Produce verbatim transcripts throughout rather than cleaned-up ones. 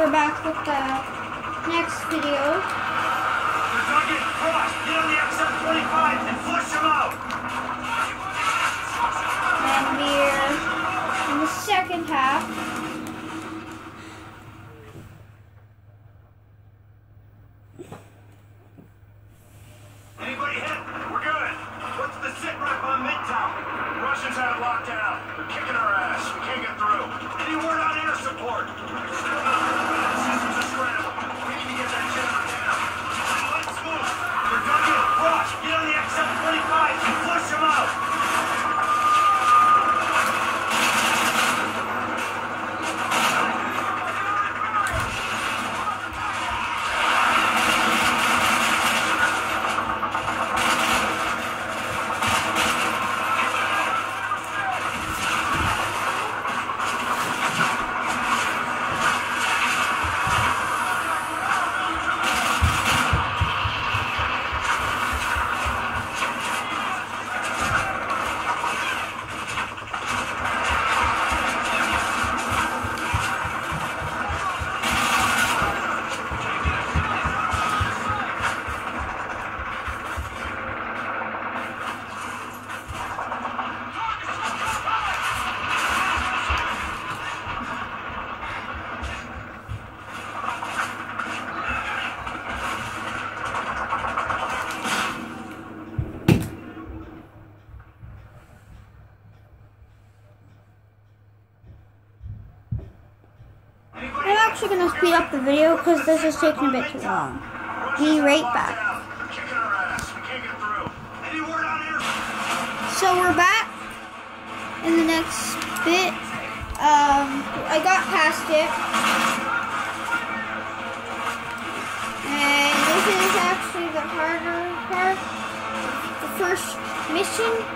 we're back with the next video. They're targeting Cross. Get on the X M twenty-five and flush them out. And we're in the second half. Anybody hit? We're good. What's the sit rep on Midtown? Russians have it locked down. They're kicking our ass. We can't get through. Any word on air support? Still not moving. Systems are scrambled. We need to get that jammer down. Let's move. They're targeting Cross. Get on the X M twenty-five and flush them out. I'm actually going to speed up the video because this is taking a bit too long. Be right back. So we're back in the next bit. Um, I got past it. And this is actually the harder part. The first mission.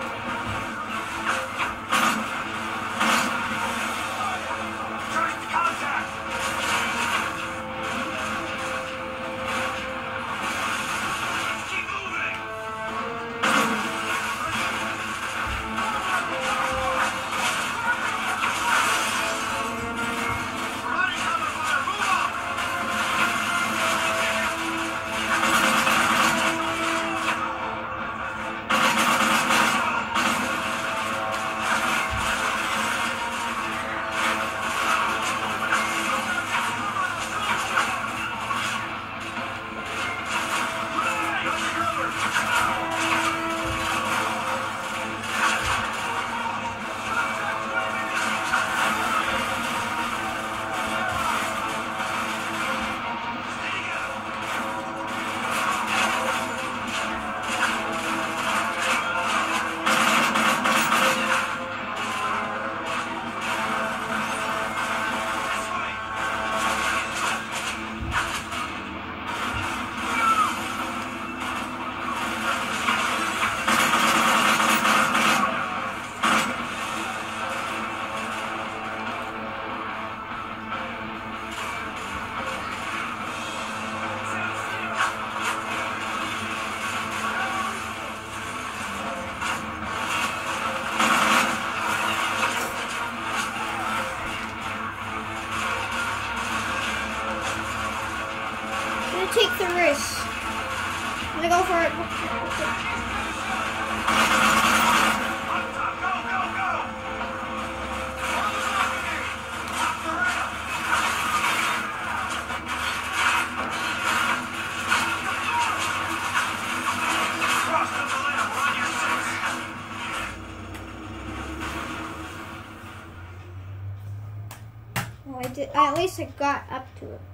Take the risk. I'm gonna go for it. Well, I did. At least I got up to it.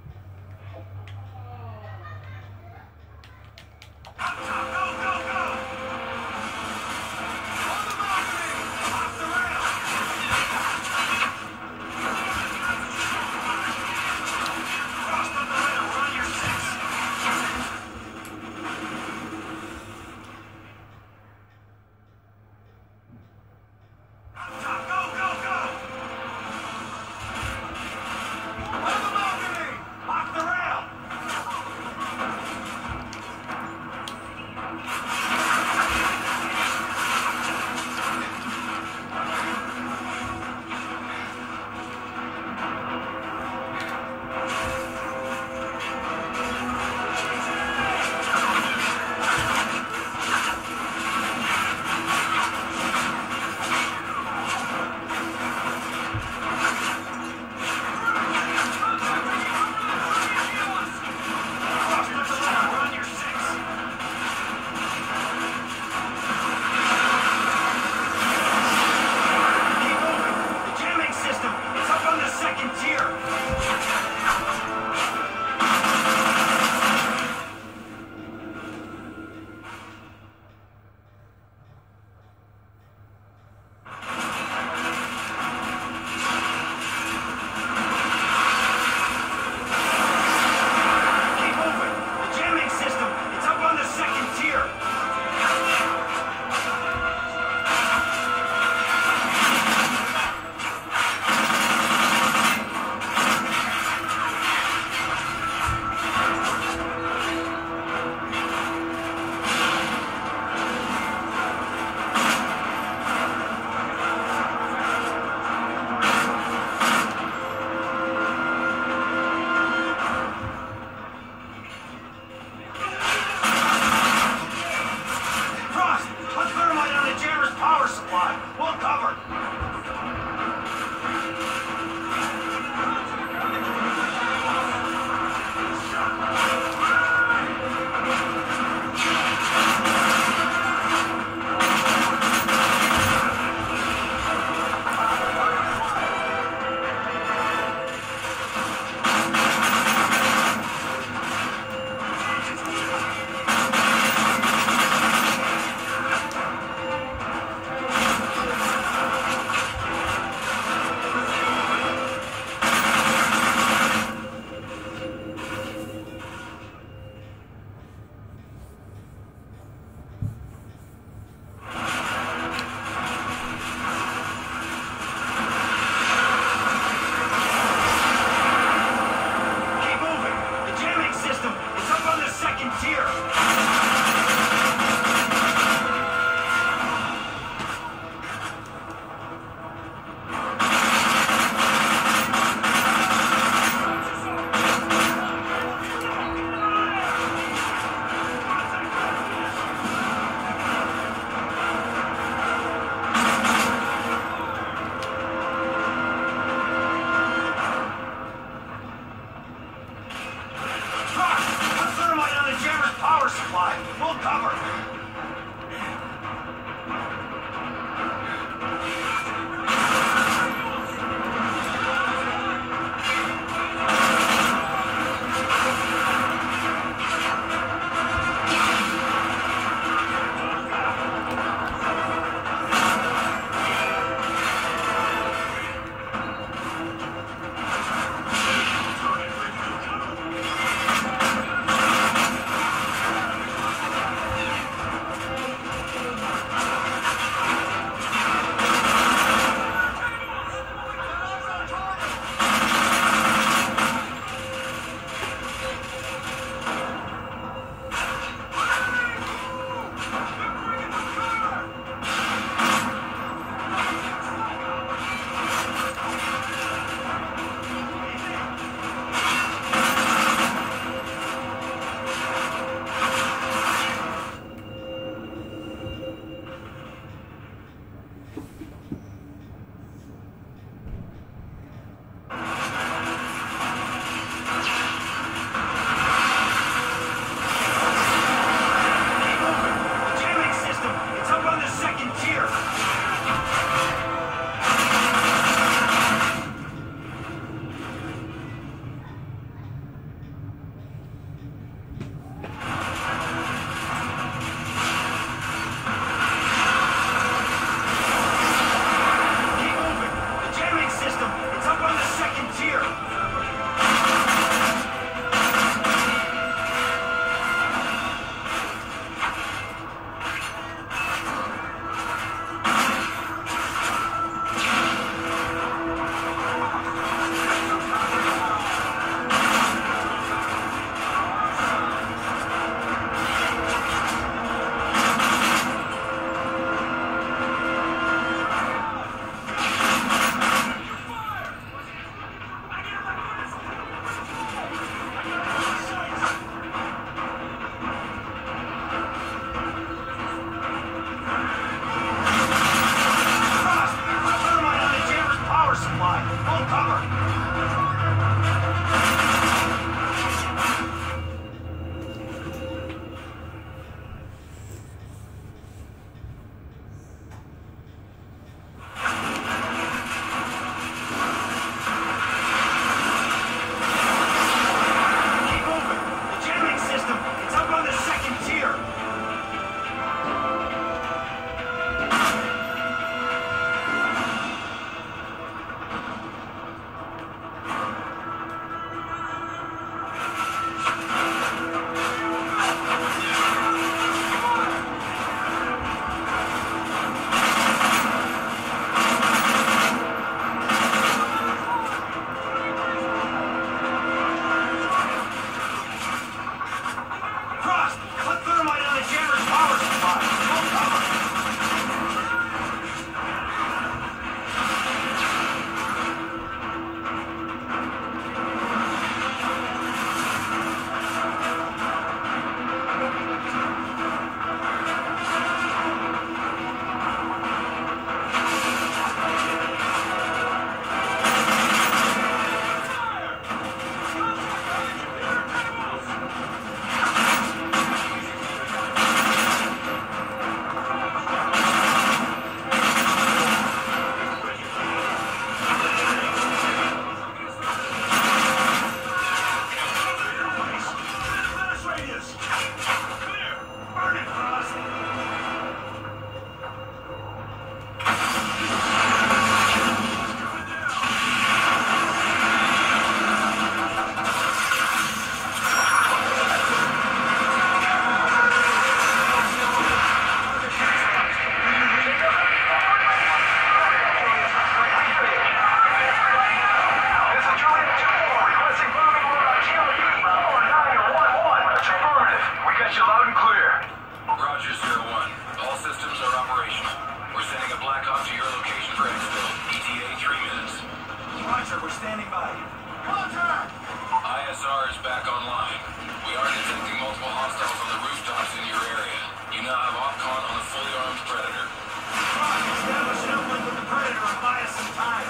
is back online. We are detecting multiple hostiles on the rooftops in your area. You now have OPCON on a fully armed Predator. Rock, establish an uplink with the Predator and buy us some time.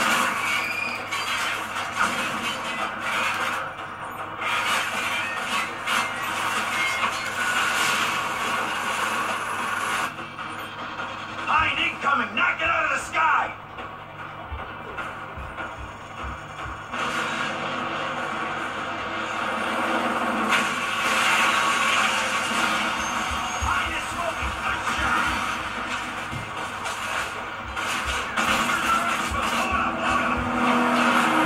Hind incoming! Knock it out of the sky! Hind is smoking! Good shot! Hold up, hold up!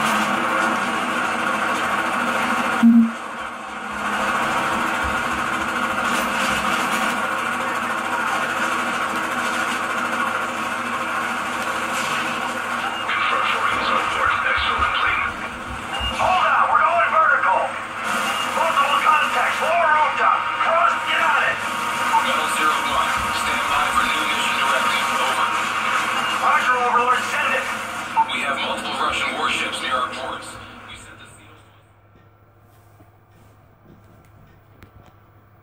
Hold out! We're going vertical! Multiple contacts! Lower rooftop! Cross, get on it! Metal zero one, stand by for new mission directive. Over. Roger, Overlord, send it! We have multiple Russian warships near our ports. We sent the SEALs.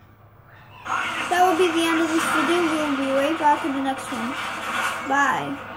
That will be the end of this video. We will be right back in the next one. Bye.